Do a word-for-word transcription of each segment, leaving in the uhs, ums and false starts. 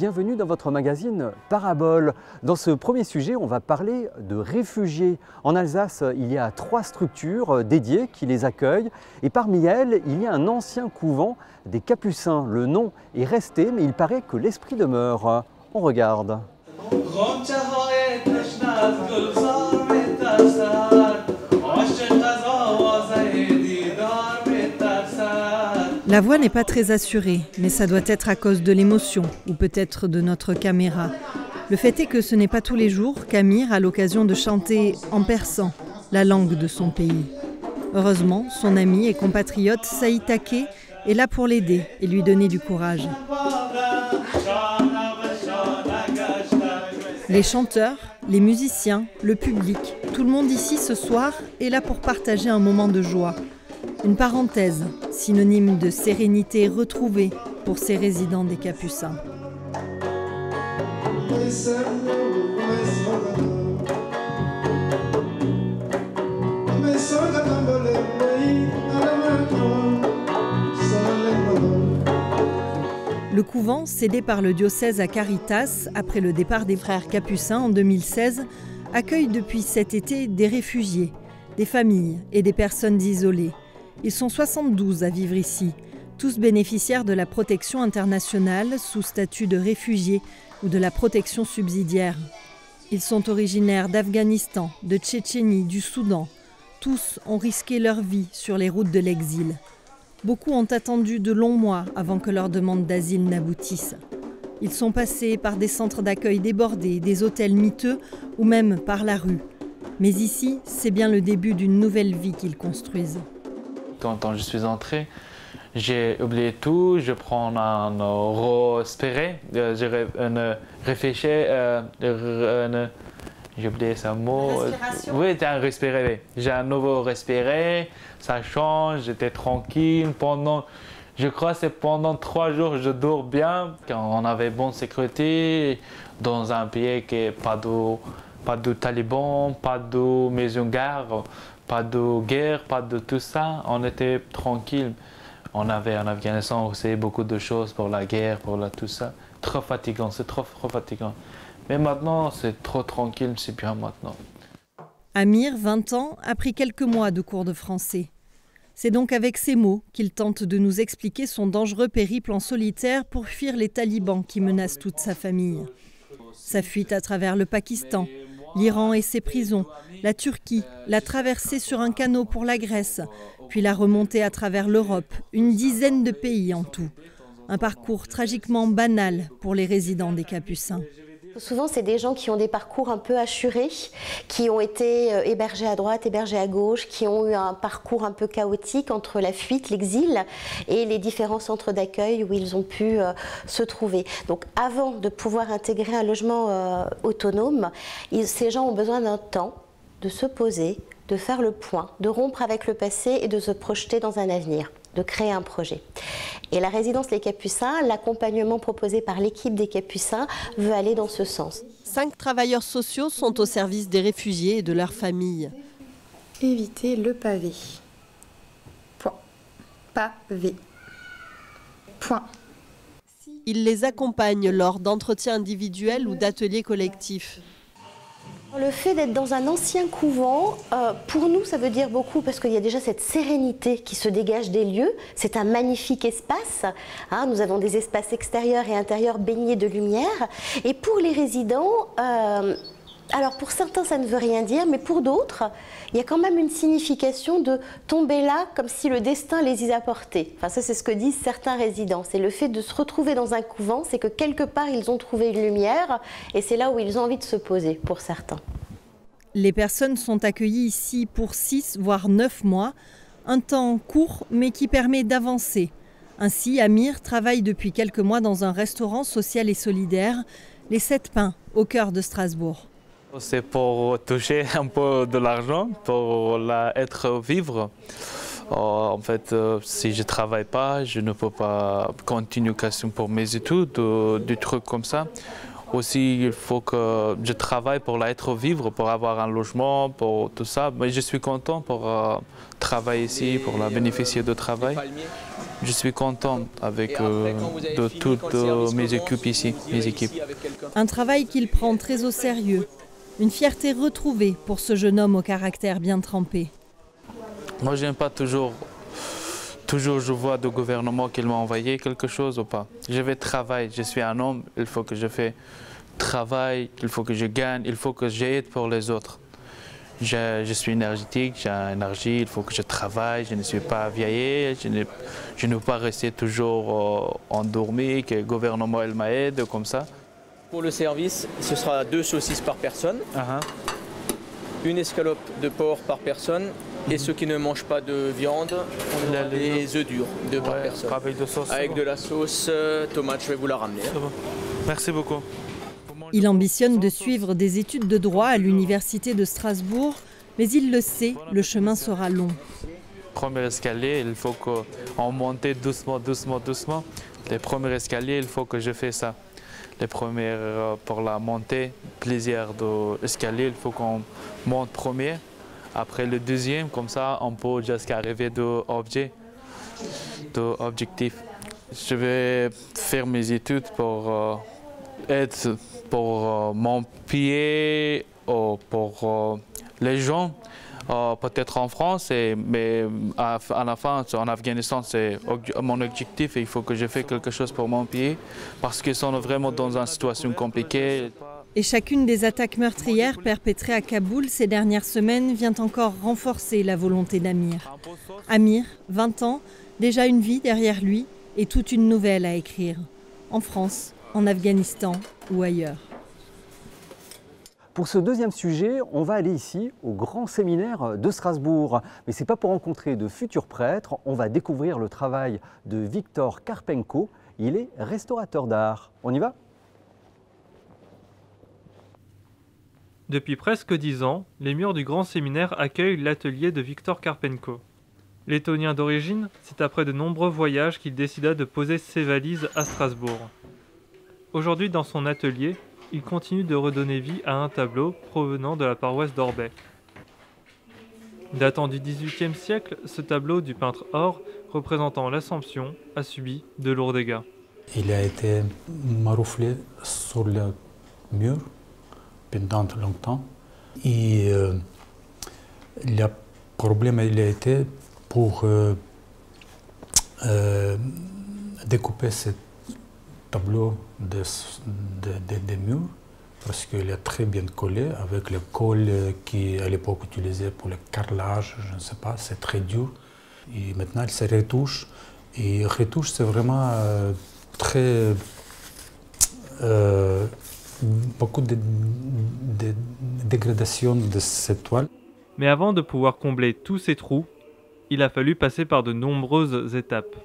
bienvenue dans votre magazine Parabole. Dans ce premier sujet, on va parler de réfugiés. En Alsace, il y a trois structures dédiées qui les accueillent et parmi elles, il y a un ancien couvent des Capucins. Le nom est resté, mais il paraît que l'esprit demeure. On regarde. La voix n'est pas très assurée, mais ça doit être à cause de l'émotion ou peut-être de notre caméra. Le fait est que ce n'est pas tous les jours qu'Amir a l'occasion de chanter en persan, la langue de son pays. Heureusement, son ami et compatriote Saïd Take est là pour l'aider et lui donner du courage. Les chanteurs, les musiciens, le public, tout le monde ici ce soir est là pour partager un moment de joie. Une parenthèse, synonyme de sérénité retrouvée pour ces résidents des Capucins. Le couvent, cédé par le diocèse à Caritas après le départ des frères Capucins en deux mille seize, accueille depuis cet été des réfugiés, des familles et des personnes isolées. Ils sont soixante-douze à vivre ici, tous bénéficiaires de la protection internationale sous statut de réfugiés ou de la protection subsidiaire. Ils sont originaires d'Afghanistan, de Tchétchénie, du Soudan. Tous ont risqué leur vie sur les routes de l'exil. Beaucoup ont attendu de longs mois avant que leur demande d'asile n'aboutisse. Ils sont passés par des centres d'accueil débordés, des hôtels miteux ou même par la rue. Mais ici, c'est bien le début d'une nouvelle vie qu'ils construisent. Quand je suis entré, j'ai oublié tout, je prends un respirer, je réfléchis, j'ai oublié ce mot. Oui, c'est un respirer. J'ai un nouveau respirer, ça change, j'étais tranquille pendant, je crois que c'est pendant trois jours, je dors bien. Quand on avait bonne sécurité, dans un pays qui n'a pas de, pas de talibans, pas de maison garde. Pas de guerre, pas de tout ça, on était tranquille. On avait en Afghanistan aussi beaucoup de choses pour la guerre, pour la, tout ça. Trop fatigant, c'est trop, trop fatigant. Mais maintenant, c'est trop tranquille, c'est bien maintenant. Amir, vingt ans, a pris quelques mois de cours de français. C'est donc avec ces mots qu'il tente de nous expliquer son dangereux périple en solitaire pour fuir les talibans qui menacent toute sa famille. Sa fuite à travers le Pakistan, l'Iran et ses prisons, la Turquie, la traversée sur un canot pour la Grèce, puis la remontée à travers l'Europe, une dizaine de pays en tout. Un parcours tragiquement banal pour les résidents des Capucins. Souvent, c'est des gens qui ont des parcours un peu hachurés, qui ont été hébergés à droite, hébergés à gauche, qui ont eu un parcours un peu chaotique entre la fuite, l'exil et les différents centres d'accueil où ils ont pu euh, se trouver. Donc, avant de pouvoir intégrer un logement euh, autonome, ils, ces gens ont besoin d'un temps de se poser, de faire le point, de rompre avec le passé et de se projeter dans un avenir, de créer un projet. Et la résidence Les Capucins, l'accompagnement proposé par l'équipe des Capucins veut aller dans ce sens. Cinq travailleurs sociaux sont au service des réfugiés et de leurs familles. Éviter le pavé. Point. Pavé. Point. Ils les accompagnent lors d'entretiens individuels ou d'ateliers collectifs. Le fait d'être dans un ancien couvent, euh, pour nous, ça veut dire beaucoup parce qu'il y a déjà cette sérénité qui se dégage des lieux. C'est un magnifique espace. Hein, nous avons des espaces extérieurs et intérieurs baignés de lumière. Et pour les résidents, euh, alors pour certains, ça ne veut rien dire, mais pour d'autres, il y a quand même une signification de tomber là comme si le destin les y apportait. Enfin, ça, c'est ce que disent certains résidents. C'est le fait de se retrouver dans un couvent, c'est que quelque part, ils ont trouvé une lumière et c'est là où ils ont envie de se poser, pour certains. Les personnes sont accueillies ici pour six voire neuf mois, un temps court mais qui permet d'avancer. Ainsi, Amir travaille depuis quelques mois dans un restaurant social et solidaire, les Sept Pins, au cœur de Strasbourg. C'est pour toucher un peu de l'argent, pour la, être vivre. Euh, en fait, euh, si je ne travaille pas, je ne peux pas continuer pour mes études, euh, des trucs comme ça. Aussi, il faut que je travaille pour être vivre, pour avoir un logement, pour tout ça. Mais je suis content pour euh, travailler ici, pour la bénéficier de travail. je suis content avec euh, de toutes euh, mes équipes ici, mes équipes. Un travail qu'il prend très au sérieux. Une fierté retrouvée pour ce jeune homme au caractère bien trempé. Moi, je n'aime pas toujours, toujours je vois le gouvernement qu'il m'a envoyé quelque chose ou pas. Je vais travailler, je suis un homme, il faut que je fasse travail, il faut que je gagne, il faut que j'aide pour les autres. Je, je suis énergétique, j'ai une énergie, il faut que je travaille, je ne suis pas vieilli, je ne, je ne veux pas rester toujours euh, endormi, que le gouvernement il m'aide comme ça. Pour le service, ce sera deux saucisses par personne, Uh-huh. une escalope de porc par personne, et ceux qui ne mangent pas de viande, on aura La- des œufs durs, deux par Ouais, personne. avec de sauce, c'est Avec bon. de la sauce euh, tomate, je vais vous la ramener. C'est bon. Merci beaucoup. Il ambitionne de suivre des études de droit à l'université de Strasbourg, mais il le sait, le chemin sera long. Premier escalier, il faut qu'on monte doucement, doucement, doucement. Les premiers escaliers, il faut que je fasse ça. Les premiers, euh, pour la montée, plaisir de l'escalier, il faut qu'on monte premier. Après le deuxième, comme ça, on peut jusqu'à arriver de objet, de objectif. Je vais faire mes études pour euh, être pour euh, mon pied ou pour euh, les gens. Euh, peut-être en France, et, mais à, à la fin, en Afghanistan, c'est mon objectif et il faut que je fasse quelque chose pour mon pays parce qu'ils sont vraiment dans une situation compliquée. Et chacune des attaques meurtrières perpétrées à Kaboul ces dernières semaines vient encore renforcer la volonté d'Amir. Amir, vingt ans, déjà une vie derrière lui et toute une nouvelle à écrire. En France, en Afghanistan ou ailleurs. Pour ce deuxième sujet, on va aller ici au Grand Séminaire de Strasbourg. Mais ce n'est pas pour rencontrer de futurs prêtres, on va découvrir le travail de Viktor Karpenko. Il est restaurateur d'art. On y va ? Depuis presque dix ans, les murs du Grand Séminaire accueillent l'atelier de Viktor Karpenko. Lettonien d'origine, c'est après de nombreux voyages qu'il décida de poser ses valises à Strasbourg. Aujourd'hui, dans son atelier, il continue de redonner vie à un tableau provenant de la paroisse d'Orbey. Datant du dix-huitième siècle, ce tableau du peintre Or, représentant l'Assomption, a subi de lourds dégâts. Il a été marouflé sur le mur pendant longtemps. Et euh, le problème il a été pour euh, euh, découper ce tableau de, de, de, de mur parce qu'il est très bien collé avec le colle qui à l'époque utilisé pour le carrelage, je ne sais pas, c'est très dur. Et maintenant il se retouche. Et retouche c'est vraiment euh, très euh, beaucoup de, de, de dégradation de cette toile. Mais avant de pouvoir combler tous ces trous, il a fallu passer par de nombreuses étapes.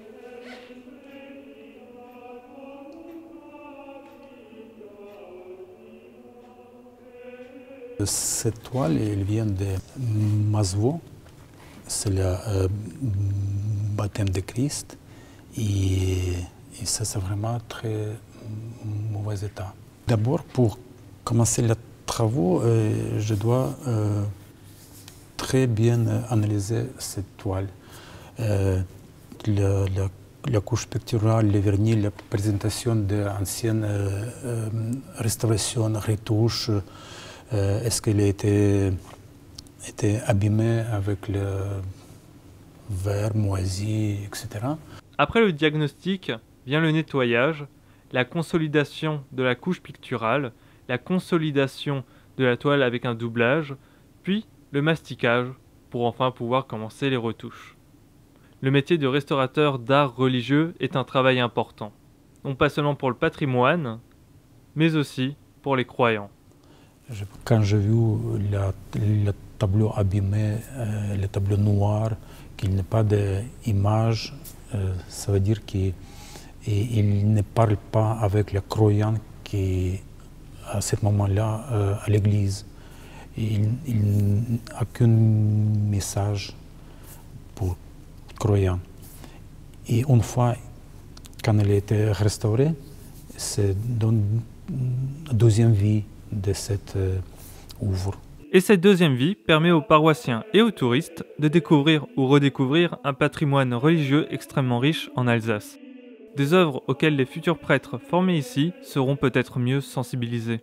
Cette toile, elle vient de Masvo, c'est le euh, baptême de Christ, et, et ça c'est vraiment très mauvais état. D'abord, pour commencer les travaux, euh, je dois euh, très bien analyser cette toile. Euh, le, le, la couche picturale, le vernis, la présentation d'anciennes euh, euh, restaurations, retouches, euh, est-ce qu'elle a été, été abîmée avec le verre moisi, et cetera. Après le diagnostic vient le nettoyage, la consolidation de la couche picturale, la consolidation de la toile avec un doublage, puis le masticage pour enfin pouvoir commencer les retouches. Le métier de restaurateur d'art religieux est un travail important, non pas seulement pour le patrimoine, mais aussi pour les croyants. Quand j'ai vu la, le tableau abîmé, euh, le tableau noir, qu'il n'y a pas d'image, euh, ça veut dire qu'il il ne parle pas avec les croyants qui, à ce moment-là, euh, à l'église. Il n'a aucun message pour les croyants. Et une fois, quand elle a été restaurée, c'est donne une deuxième vie de cette euh, œuvre. Et cette deuxième vie permet aux paroissiens et aux touristes de découvrir ou redécouvrir un patrimoine religieux extrêmement riche en Alsace. Des œuvres auxquelles les futurs prêtres formés ici seront peut-être mieux sensibilisés.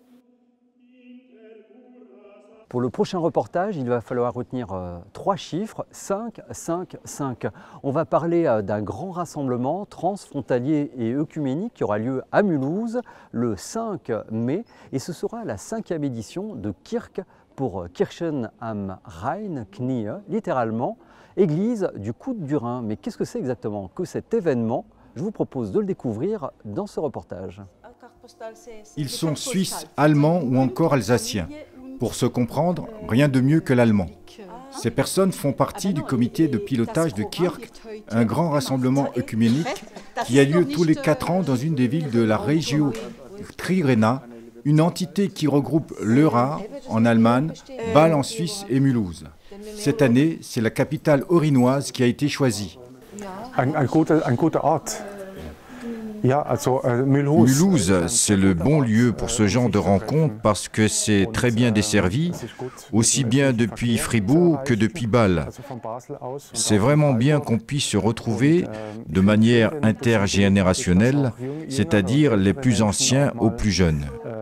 Pour le prochain reportage, il va falloir retenir euh, trois chiffres, cinq, cinq, cinq. On va parler euh, d'un grand rassemblement transfrontalier et œcuménique qui aura lieu à Mulhouse le cinq mai. Et ce sera la cinquième édition de Kirk pour Kirchen am Rhein, Knie, littéralement, église du coude du Rhin. Mais qu'est-ce que c'est exactement que cet événement? Je vous propose de le découvrir dans ce reportage. Ils sont suisses, allemands ou encore alsaciens. Pour se comprendre, rien de mieux que l'allemand. Ces personnes font partie du comité de pilotage de Kirk, un grand rassemblement œcuménique qui a lieu tous les quatre ans dans une des villes de la Regio Triréna, une entité qui regroupe l'Eura en Allemagne, Bâle en Suisse et Mulhouse. Cette année, c'est la capitale orinoise qui a été choisie. Un, un guter, un guter Ort. Ja, also, uh, Mulhouse, Mulhouse, c'est le bon lieu pour ce genre de rencontre parce que c'est très bien desservi, aussi bien depuis Fribourg que depuis Bâle. C'est vraiment bien qu'on puisse se retrouver de manière intergénérationnelle, c'est-à-dire les plus anciens aux plus jeunes.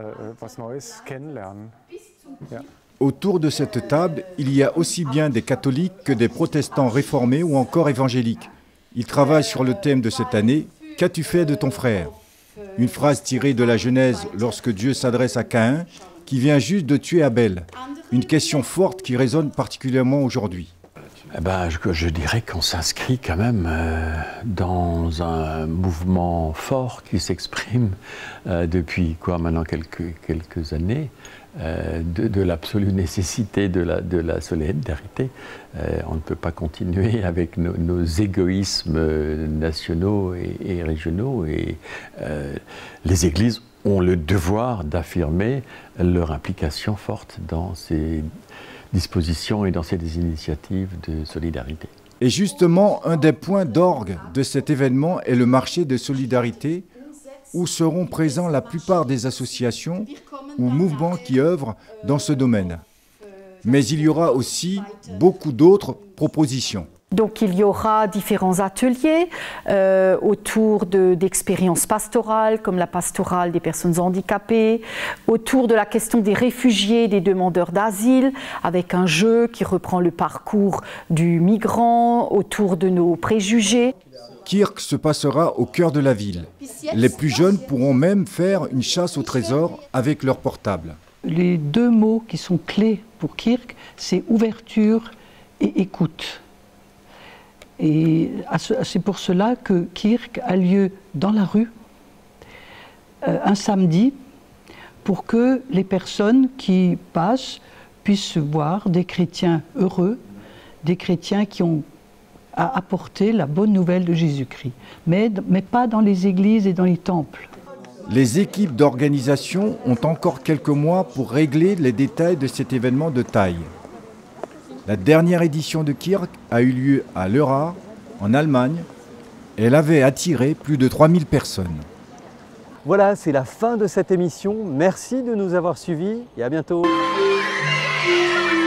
Autour de cette table, il y a aussi bien des catholiques que des protestants réformés ou encore évangéliques. Ils travaillent sur le thème de cette année. Qu'as-tu fait de ton frère? Une phrase tirée de la Genèse lorsque Dieu s'adresse à Caïn, qui vient juste de tuer Abel. Une question forte qui résonne particulièrement aujourd'hui. Eh ben, je, je dirais qu'on s'inscrit quand même euh, dans un mouvement fort qui s'exprime euh, depuis quoi maintenant quelques, quelques années, euh, de, de l'absolue nécessité de la, de la solidarité. Euh, on ne peut pas continuer avec nos, nos égoïsmes nationaux et, et régionaux, et euh, les églises ont le devoir d'affirmer leur implication forte dans ces dispositions et dans ces initiatives de solidarité. Et justement, un des points d'orgue de cet événement est le marché de solidarité, où seront présents la plupart des associations ou mouvements qui œuvrent dans ce domaine. Mais il y aura aussi beaucoup d'autres propositions. Donc il y aura différents ateliers euh, autour d'expériences pastorales, comme la pastorale des personnes handicapées, autour de la question des réfugiés, des demandeurs d'asile, avec un jeu qui reprend le parcours du migrant, autour de nos préjugés. Kirk se passera au cœur de la ville. Les plus jeunes pourront même faire une chasse au trésor avec leur portable. Les deux mots qui sont clés pour Kirk, c'est ouverture et écoute. Et c'est pour cela que Kirk a lieu dans la rue, euh, un samedi, pour que les personnes qui passent puissent voir des chrétiens heureux, des chrétiens qui ont apporté la bonne nouvelle de Jésus-Christ, mais, mais pas dans les églises et dans les temples. Les équipes d'organisation ont encore quelques mois pour régler les détails de cet événement de taille. La dernière édition de Kirk a eu lieu à Leura, en Allemagne. Elle avait attiré plus de trois mille personnes. Voilà, c'est la fin de cette émission. Merci de nous avoir suivis et à bientôt.